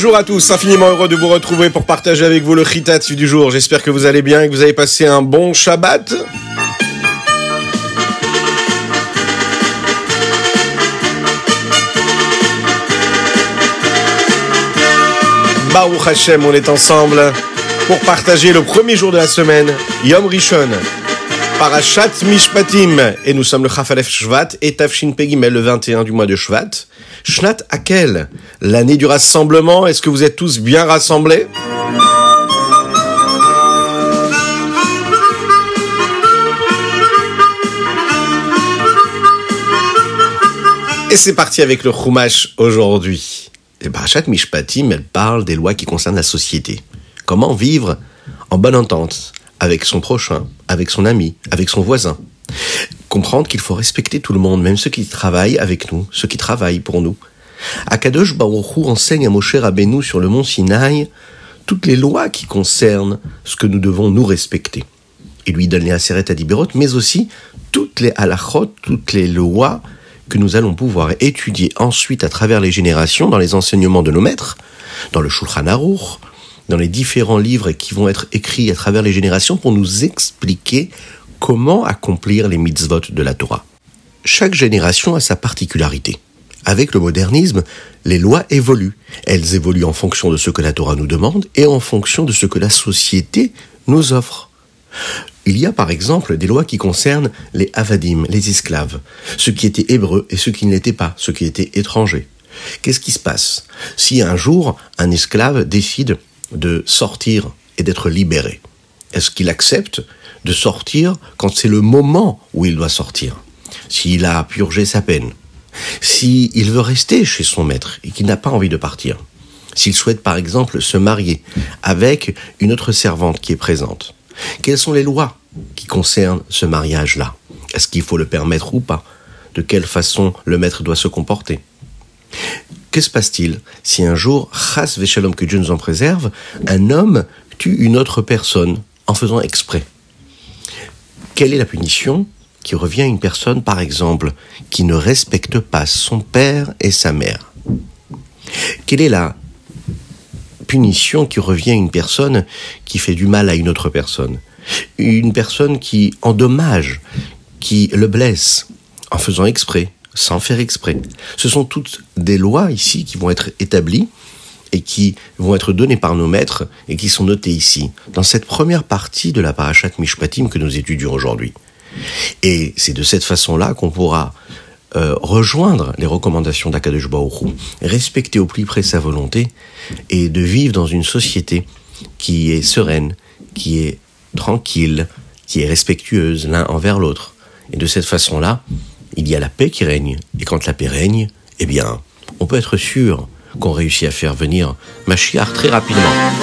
Bonjour à tous, infiniment heureux de vous retrouver pour partager avec vous le Chitat du jour. J'espère que vous allez bien et que vous avez passé un bon Shabbat. Baruch Hashem, on est ensemble pour partager le premier jour de la semaine, Yom Rishon, Parashat Mishpatim. Et nous sommes le Chaf Alef Shvat et Tafshin Pei Gimel, le 21 du mois de Shvat. Shnat Hakel, l'année du rassemblement. Est-ce que vous êtes tous bien rassemblés? Et c'est parti avec le Chumash aujourd'hui. Et Parashat Mishpatim, elle parle des lois qui concernent la société. Comment vivre en bonne entente avec son prochain, avec son ami, avec son voisin. Comprendre qu'il faut respecter tout le monde, même ceux qui travaillent avec nous, ceux qui travaillent pour nous. Akadosh Baruch Hu enseigne à Moshe Rabbeinu sur le mont Sinaï toutes les lois qui concernent ce que nous devons nous respecter. Il lui donne les Aseret Adiberot, mais aussi toutes les halachot, toutes les lois que nous allons pouvoir étudier ensuite à travers les générations dans les enseignements de nos maîtres, dans le Shulchan Aruch, dans les différents livres qui vont être écrits à travers les générations pour nous expliquer comment accomplir les mitzvot de la Torah. Chaque génération a sa particularité. Avec le modernisme, les lois évoluent. Elles évoluent en fonction de ce que la Torah nous demande et en fonction de ce que la société nous offre. Il y a par exemple des lois qui concernent les avadim, les esclaves, ceux qui étaient hébreux et ceux qui ne l'étaient pas, ceux qui étaient étrangers. Qu'est-ce qui se passe si un jour un esclave décide de sortir et d'être libéré? Est-ce qu'il accepte de sortir quand c'est le moment où il doit sortir? S'il a purgé sa peine, s'il veut rester chez son maître et qu'il n'a pas envie de partir, s'il souhaite par exemple se marier avec une autre servante qui est présente, quelles sont les lois qui concernent ce mariage-là? Est-ce qu'il faut le permettre ou pas? De quelle façon le maître doit se comporter? Que se passe-t-il si un jour, chas v'shalom, que Dieu nous en préserve, un homme tue une autre personne en faisant exprès? Quelle est la punition qui revient à une personne, par exemple, qui ne respecte pas son père et sa mère? Quelle est la punition qui revient à une personne qui fait du mal à une autre personne? Une personne qui endommage, qui le blesse en faisant exprès, sans faire exprès. Ce sont toutes des lois ici qui vont être établies et qui vont être données par nos maîtres et qui sont notées ici, dans cette première partie de la Parashat Mishpatim que nous étudions aujourd'hui. Et c'est de cette façon-là qu'on pourra rejoindre les recommandations d'Akadosh Baruch Hu, respecter au plus près sa volonté et de vivre dans une société qui est sereine, qui est tranquille, qui est respectueuse l'un envers l'autre. Et de cette façon-là, il y a la paix qui règne. Et quand la paix règne, eh bien, on peut être sûr qu'on réussit à faire venir Mashiach très rapidement.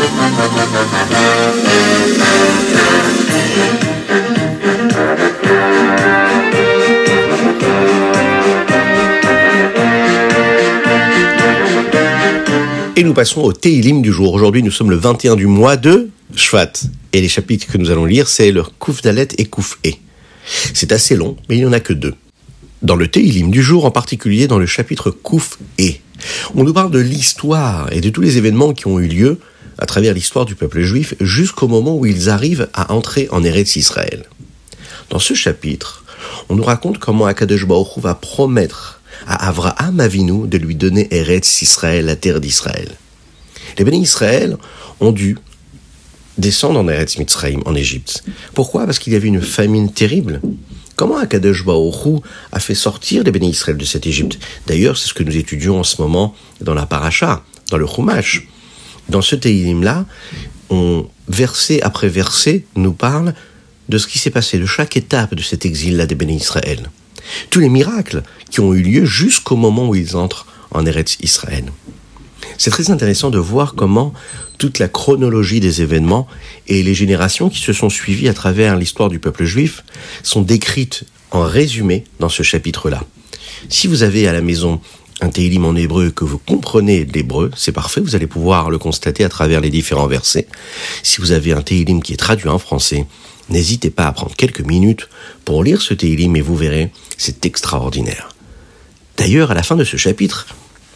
Et nous passons au Tehilim du jour. Aujourd'hui, nous sommes le 21 du mois de Shvat. Et les chapitres que nous allons lire, c'est le Kouf Dalet et Kouf E. C'est assez long, mais il n'y en a que 2. Dans le Tehilim du jour, en particulier dans le chapitre Kouf E, on nous parle de l'histoire et de tous les événements qui ont eu lieu à travers l'histoire du peuple juif jusqu'au moment où ils arrivent à entrer en Eretz Israël. Dans ce chapitre, on nous raconte comment Akadosh Baruch Hu va promettre à Avraham Avinu de lui donner Eretz Israël, la terre d'Israël. Les bénis Israël ont dû descendre en Eretz Mitzrayim, en Égypte. Pourquoi? Parce qu'il y avait une famine terrible. Comment Akadosh Baruch Hu a fait sortir les bénis Israël de cette Égypte? D'ailleurs, c'est ce que nous étudions en ce moment dans la Paracha, dans le Chumash. Dans ce Tehilim-là, verset après verset, nous parle de ce qui s'est passé, de chaque étape de cet exil-là des bénis Israël. Tous les miracles qui ont eu lieu jusqu'au moment où ils entrent en Eretz Israël. C'est très intéressant de voir comment toute la chronologie des événements et les générations qui se sont suivies à travers l'histoire du peuple juif sont décrites en résumé dans ce chapitre-là. Si vous avez à la maison un Tehilim en hébreu que vous comprenez l'hébreu, c'est parfait, vous allez pouvoir le constater à travers les différents versets. Si vous avez un Tehilim qui est traduit en français, n'hésitez pas à prendre quelques minutes pour lire ce Tehilim et vous verrez, c'est extraordinaire. D'ailleurs, à la fin de ce chapitre,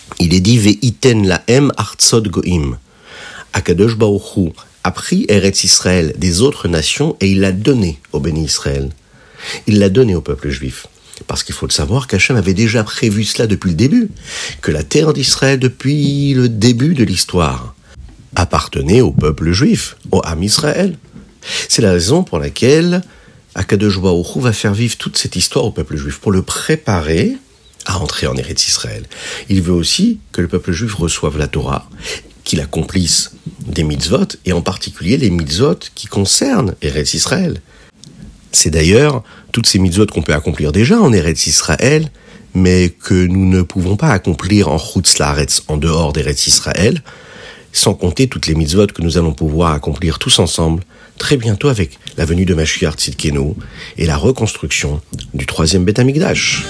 Il est dit Ve'iten lahem artzot goim. Akadosh Baruch Hu a pris Eretz Israël des autres nations et il l'a donné au béni Israël. Il l'a donné au peuple juif. Parce qu'il faut le savoir qu'Hachem avait déjà prévu cela depuis le début, que la terre d'Israël, depuis le début de l'histoire, appartenait au peuple juif, au Ham Israël. C'est la raison pour laquelle Akadosh Baruch Hu va faire vivre toute cette histoire au peuple juif, pour le préparer à entrer en Eretz Israël. Il veut aussi que le peuple juif reçoive la Torah, qu'il accomplisse des mitzvot, et en particulier les mitzvot qui concernent Eretz Israël. C'est d'ailleurs toutes ces mitzvot qu'on peut accomplir déjà en Eretz Israël, mais que nous ne pouvons pas accomplir en Chutz Laaretz, en dehors d'Eretz Israël, sans compter toutes les mitzvot que nous allons pouvoir accomplir tous ensemble, très bientôt avec la venue de Mashiach Tzidkenu et la reconstruction du 3e Beth Amikdash.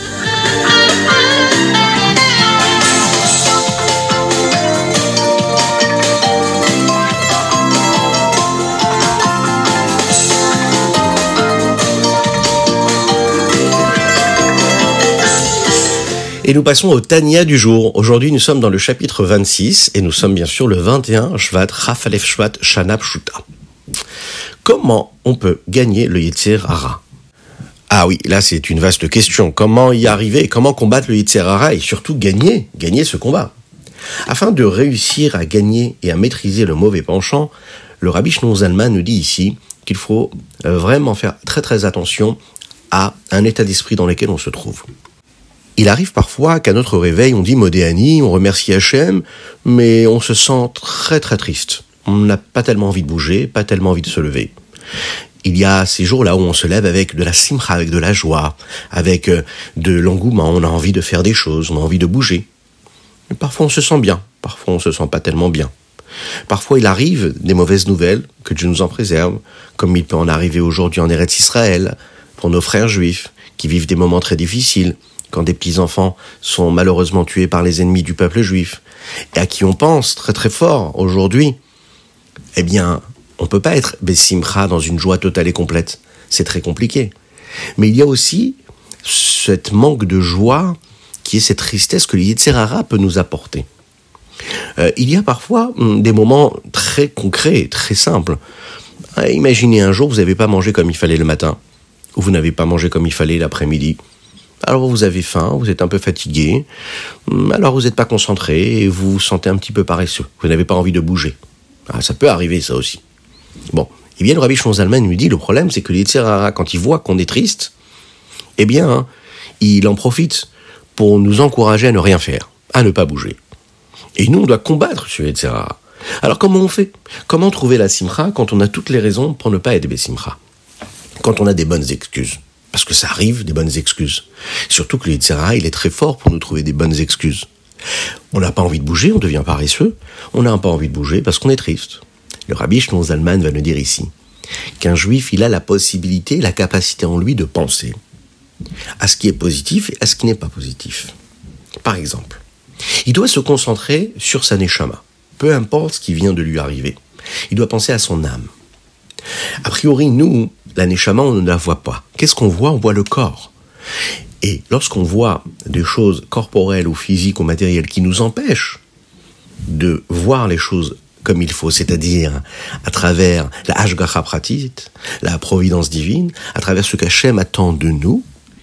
Et nous passons au Tanya du jour. Aujourd'hui, nous sommes dans le chapitre 26 et nous sommes bien sûr le 21 Shvat, Chaf Alef Shvat, Shana Pshuta. Comment on peut gagner le Yetzer Hara? Ah oui, là c'est une vaste question. Comment y arriver? Comment combattre le Yetzer Hara et surtout gagner ce combat? Afin de réussir à gagner et à maîtriser le mauvais penchant, le Rabbi Shlomo Zalman nous dit ici qu'il faut vraiment faire très très attention à un état d'esprit dans lequel on se trouve. Il arrive parfois qu'à notre réveil, on dit Modéani, on remercie Hachem, mais on se sent très très triste. On n'a pas tellement envie de bouger, pas tellement envie de se lever. Il y a ces jours-là où on se lève avec de la simcha, avec de la joie, avec de l'engouement, on a envie de faire des choses, on a envie de bouger. Mais parfois on se sent bien, parfois on se sent pas tellement bien. Parfois il arrive des mauvaises nouvelles, que Dieu nous en préserve, comme il peut en arriver aujourd'hui en Eretz Israël, pour nos frères juifs, qui vivent des moments très difficiles, quand des petits-enfants sont malheureusement tués par les ennemis du peuple juif, et à qui on pense très très fort aujourd'hui, eh bien, on peut pas être Bessimcha dans une joie totale et complète. C'est très compliqué. Mais il y a aussi cette manque de joie, qui est cette tristesse que le Yetzer Hara peut nous apporter. Il y a parfois des moments très concrets, très simples. Imaginez un jour, vous n'avez pas mangé comme il fallait le matin, ou vous n'avez pas mangé comme il fallait l'après-midi. Alors vous avez faim, vous êtes un peu fatigué, alors vous n'êtes pas concentré et vous vous sentez un petit peu paresseux. Vous n'avez pas envie de bouger. Ah, ça peut arriver, ça aussi. Bon, eh bien le Rabbi Shlomo Zalman lui dit, le problème c'est que le Yetzer Hara, quand il voit qu'on est triste, eh bien, il en profite pour nous encourager à ne rien faire, à ne pas bouger. Et nous, on doit combattre ce Yetzer Hara. Alors comment on fait? Comment trouver la simcha quand on a toutes les raisons pour ne pas être bessimcha? Quand on a des bonnes excuses. Parce que ça arrive, des bonnes excuses. Surtout que le Yetzer Hara, il est très fort pour nous trouver des bonnes excuses. On n'a pas envie de bouger, on devient paresseux. On n'a pas envie de bouger parce qu'on est triste. Le Rabbi Shlomo Zalman va nous dire ici qu'un juif, il a la possibilité, la capacité en lui de penser à ce qui est positif et à ce qui n'est pas positif. Par exemple, il doit se concentrer sur sa neshama, peu importe ce qui vient de lui arriver. Il doit penser à son âme. A priori, nous, la neshama, on ne la voit pas. Qu'est-ce qu'on voit? On voit le corps. Et lorsqu'on voit des choses corporelles ou physiques ou matérielles qui nous empêchent de voir les choses comme il faut, c'est-à-dire à travers la Hashgacha Pratit, la providence divine, à travers ce qu'Hachem attend de nous,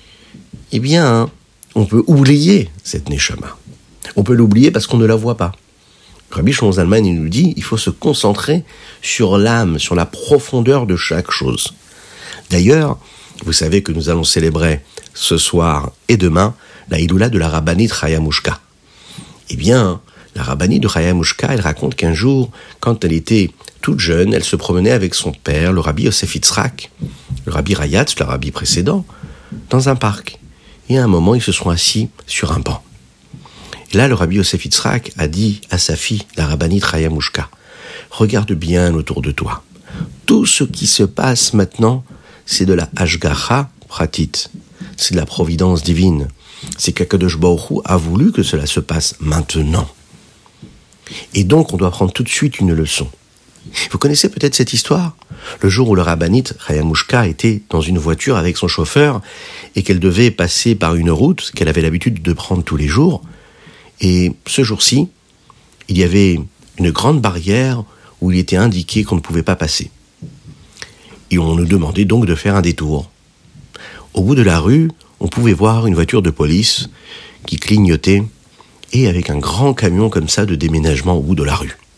eh bien, on peut oublier cette neshama. On peut l'oublier parce qu'on ne la voit pas. Rabbi Shlomo Zalman, il nous dit, il faut se concentrer sur l'âme, sur la profondeur de chaque chose. D'ailleurs, vous savez que nous allons célébrer ce soir et demain la Hiloula de la rabbinite Chaya Mouchka. Eh bien, la rabbinite de Chaya Mouchka, elle raconte qu'un jour, quand elle était toute jeune, elle se promenait avec son père, le rabbi Yosef Yitzhak, le rabbi Rayatz, le rabbi précédent, dans un parc. Et à un moment, ils se sont assis sur un banc. Et là, le rabbi Yosef Yitzhak a dit à sa fille, la rabbinite Chaya Mouchka, « Regarde bien autour de toi. Tout ce qui se passe maintenant, c'est de la Hashgacha Pratit. C'est de la providence divine. C'est qu'Akadosh Baruch Hu a voulu que cela se passe maintenant. Et donc, on doit prendre tout de suite une leçon. Vous connaissez peut-être cette histoire? Le jour où le rabbinite Chaya Mouchka était dans une voiture avec son chauffeur et qu'elle devait passer par une route qu'elle avait l'habitude de prendre tous les jours. Et ce jour-ci, il y avait une grande barrière où il était indiqué qu'on ne pouvait pas passer. Et on nous demandait donc de faire un détour. Au bout de la rue, on pouvait voir une voiture de police qui clignotait et avec un grand camion comme ça de déménagement au bout de la rue.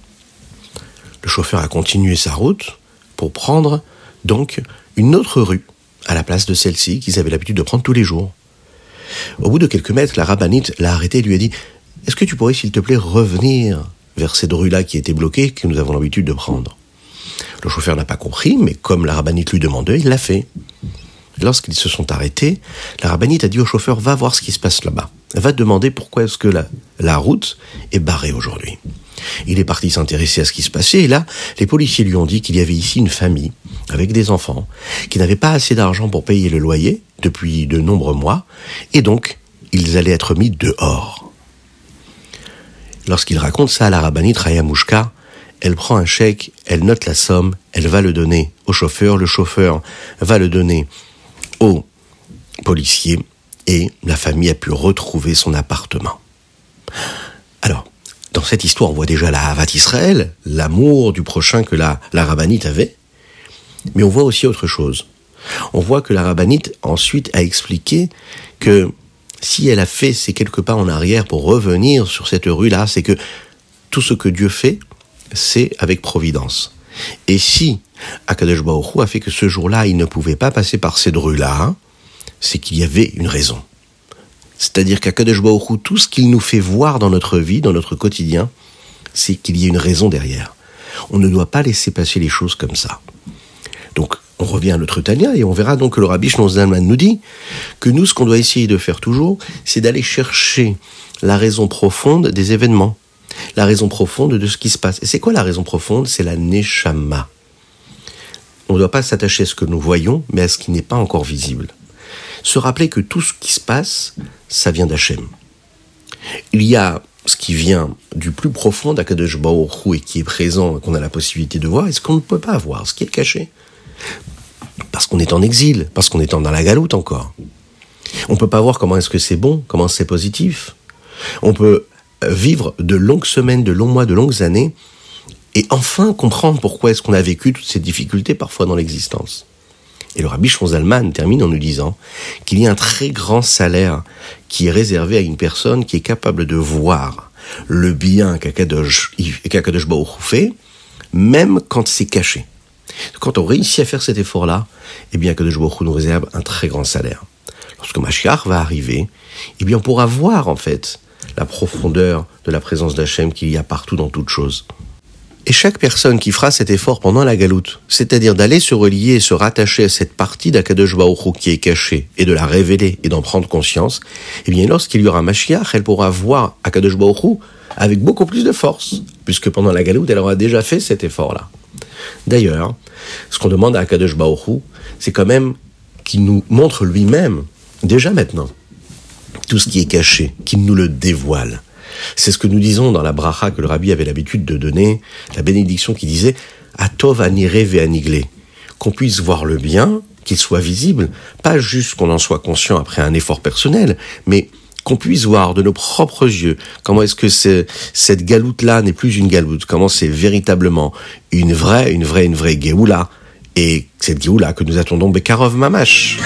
Le chauffeur a continué sa route pour prendre donc une autre rue à la place de celle-ci qu'ils avaient l'habitude de prendre tous les jours. Au bout de quelques mètres, la rabbinite l'a arrêté et lui a dit « Est-ce que tu pourrais, s'il te plaît, revenir vers cette rue-là qui était bloquée, que nous avons l'habitude de prendre ?» Le chauffeur n'a pas compris, mais comme la rabbinite lui demandait, il l'a fait. Lorsqu'ils se sont arrêtés, la rabbinite a dit au chauffeur « Va voir ce qui se passe là-bas. Va te demander pourquoi est-ce que la route est barrée aujourd'hui. » Il est parti s'intéresser à ce qui se passait, et là, les policiers lui ont dit qu'il y avait ici une famille, avec des enfants, qui n'avaient pas assez d'argent pour payer le loyer depuis de nombreux mois, et donc, ils allaient être mis dehors. Lorsqu'il raconte ça à la rabbinite Raya Mouchka, elle prend un chèque, elle note la somme, elle va le donner au chauffeur, le chauffeur va le donner au policier, et la famille a pu retrouver son appartement. Alors, dans cette histoire, on voit déjà la Havat Israël, l'amour du prochain que la rabbinite avait, mais on voit aussi autre chose. On voit que la rabbinite ensuite a expliqué que si elle a fait ces quelques pas en arrière pour revenir sur cette rue-là, c'est que tout ce que Dieu fait, c'est avec providence. Et si Akadosh Baruch Hu a fait que ce jour-là, il ne pouvait pas passer par cette rue-là, c'est qu'il y avait une raison. C'est-à-dire qu'Akadosh Baruch Hu, tout ce qu'il nous fait voir dans notre vie, dans notre quotidien, c'est qu'il y a une raison derrière. On ne doit pas laisser passer les choses comme ça. Donc, on revient à notre Tanya et on verra donc que le Rabbi Shlomo Zalman nous dit que nous, ce qu'on doit essayer de faire toujours, c'est d'aller chercher la raison profonde des événements, la raison profonde de ce qui se passe. Et c'est quoi la raison profonde ? C'est la Neshama. On ne doit pas s'attacher à ce que nous voyons, mais à ce qui n'est pas encore visible. Se rappeler que tout ce qui se passe, ça vient d'Hachem. Il y a ce qui vient du plus profond d'Akadosh Baruch Hu et qui est présent, qu'on a la possibilité de voir, et ce qu'on ne peut pas voir, ce qui est caché. Parce qu'on est en exil, parce qu'on est dans la galoute encore. On ne peut pas voir comment est-ce que c'est bon, comment c'est positif. On peut vivre de longues semaines, de longs mois, de longues années, et enfin comprendre pourquoi est-ce qu'on a vécu toutes ces difficultés parfois dans l'existence. Et le Rabbi Shlomo Zalman termine en nous disant qu'il y a un très grand salaire qui est réservé à une personne qui est capable de voir le bien qu'Akadosh Baruch Hu fait, même quand c'est caché. Quand on réussit à faire cet effort-là, eh bien Akadosh Baruch Hu nous réserve un très grand salaire. Lorsque Mashiach va arriver, eh bien on pourra voir en fait la profondeur de la présence d'Hachem qu'il y a partout dans toute chose. Et chaque personne qui fera cet effort pendant la galoute, c'est-à-dire d'aller se relier et se rattacher à cette partie d'Akadosh Baruch Hu qui est cachée, et de la révéler et d'en prendre conscience, eh bien lorsqu'il y aura Mashiach, elle pourra voir Akadosh Baruch Hu avec beaucoup plus de force, puisque pendant la galoute, elle aura déjà fait cet effort-là. D'ailleurs, ce qu'on demande à Akadosh Baruch Hu, c'est quand même qu'il nous montre lui-même, déjà maintenant, tout ce qui est caché, qu'il nous le dévoile. C'est ce que nous disons dans la bracha que le Rabbi avait l'habitude de donner, la bénédiction qui disait « Atov anire ve'anigle » qu'on puisse voir le bien, qu'il soit visible, pas juste qu'on en soit conscient après un effort personnel, mais qu'on puisse voir de nos propres yeux comment est-ce que cette galoute-là n'est plus une galoute, comment c'est véritablement une vraie Géoula, et cette Géoula que nous attendons Bekarov Mamash.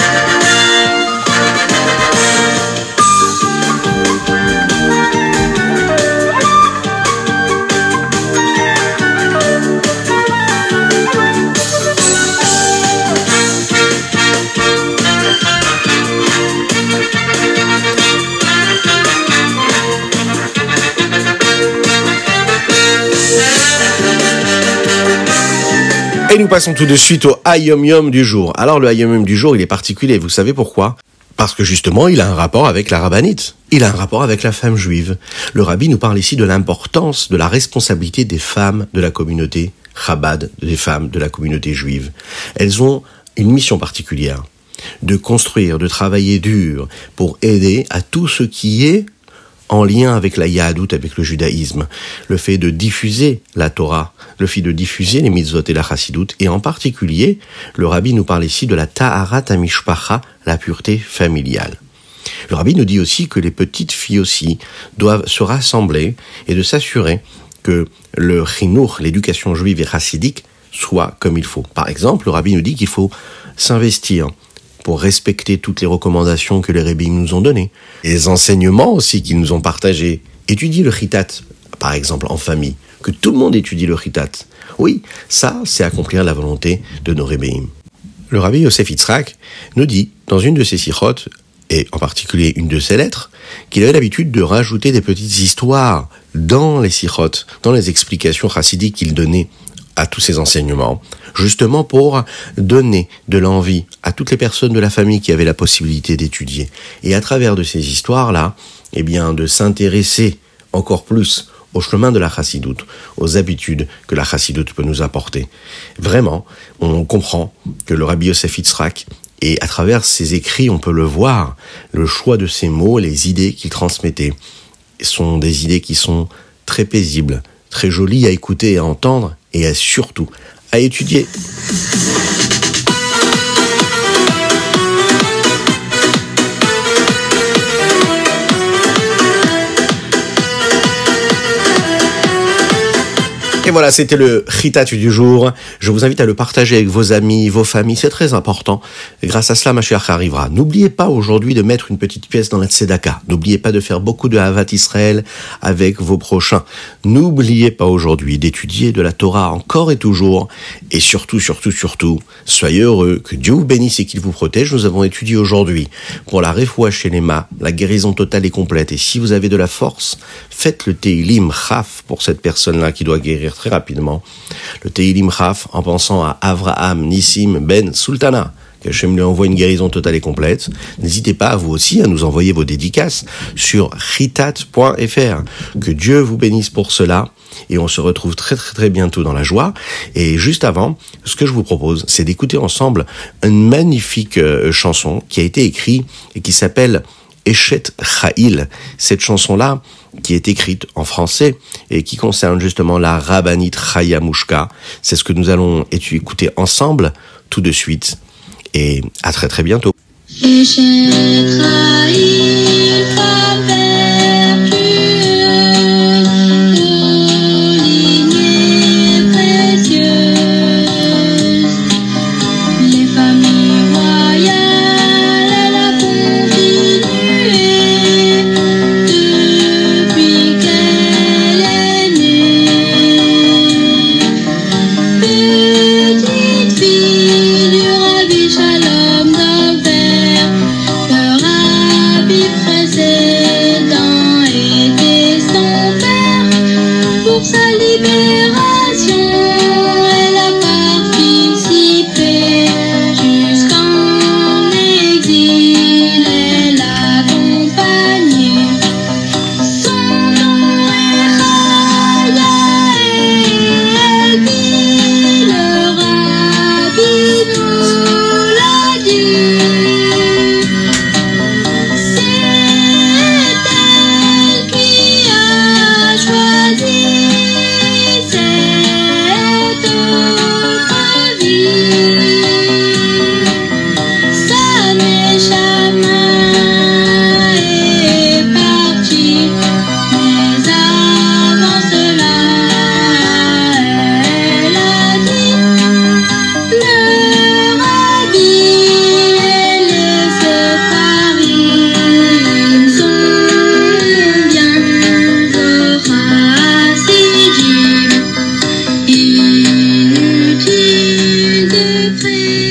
Et nous passons tout de suite au Hayom Yom du jour. Alors le Hayom Yom du jour, il est particulier, vous savez pourquoi ? Parce que justement, il a un rapport avec la rabbinite. Il a un rapport avec la femme juive. Le rabbi nous parle ici de l'importance, de la responsabilité des femmes de la communauté Chabad, des femmes de la communauté juive. Elles ont une mission particulière, de construire, de travailler dur pour aider à tout ce qui est en lien avec la Yahadout, avec le judaïsme, le fait de diffuser la Torah, le fait de diffuser les mitzvot et la chassidout, et en particulier, le rabbi nous parle ici de la Taharat HaMishpacha, la pureté familiale. Le rabbi nous dit aussi que les petites filles aussi doivent se rassembler et de s'assurer que le chinour, l'éducation juive et chassidique, soit comme il faut. Par exemple, le rabbi nous dit qu'il faut s'investir pour respecter toutes les recommandations que les rabbins nous ont données, les enseignements aussi qu'ils nous ont partagés. Étudier le chitat, par exemple, en famille, que tout le monde étudie le chitat. Oui, ça, c'est accomplir la volonté de nos rabbins. Le rabbi Yosef Yitzhak nous dit, dans une de ses sirotes, et en particulier une de ses lettres, qu'il avait l'habitude de rajouter des petites histoires dans les sirotes, dans les explications chassidiques qu'il donnait à tous ces enseignements, justement pour donner de l'envie à toutes les personnes de la famille qui avaient la possibilité d'étudier. Et à travers de ces histoires-là, eh bien, de s'intéresser encore plus au chemin de la chassidoute, aux habitudes que la chassidoute peut nous apporter. Vraiment, on comprend que le rabbi Yosef Yitzhak, et à travers ses écrits, on peut le voir, le choix de ses mots, les idées qu'il transmettait, sont des idées qui sont très paisibles, très jolies à écouter et à entendre, et surtout à étudier. Et voilà, c'était le chitat du jour. Je vous invite à le partager avec vos amis, vos familles, c'est très important. Et grâce à cela, Mashiach arrivera. N'oubliez pas aujourd'hui de mettre une petite pièce dans la tzedaka. N'oubliez pas de faire beaucoup de Havat Israël avec vos prochains. N'oubliez pas aujourd'hui d'étudier de la Torah encore et toujours. Et surtout, soyez heureux, que Dieu vous bénisse et qu'il vous protège. Nous avons étudié aujourd'hui pour la refoua shelema, la guérison totale et complète. Et si vous avez de la force, faites le Teilim Chaf pour cette personne-là qui doit guérir très rapidement. Le Teilim Chaf en pensant à Avraham Nissim Ben Sultana, que Hachem lui envoie une guérison totale et complète. N'hésitez pas, vous aussi, à nous envoyer vos dédicaces sur chitat.fr. Que Dieu vous bénisse pour cela. Et on se retrouve très bientôt dans la joie. Et juste avant, ce que je vous propose, c'est d'écouter ensemble une magnifique chanson qui a été écrite et qui s'appelle Eshet Cha'il. Cette chanson-là, qui est écrite en français et qui concerne justement la Rabbanit Chaya Mushka. C'est ce que nous allons écouter ensemble tout de suite. Et à très bientôt. Inutile de prier.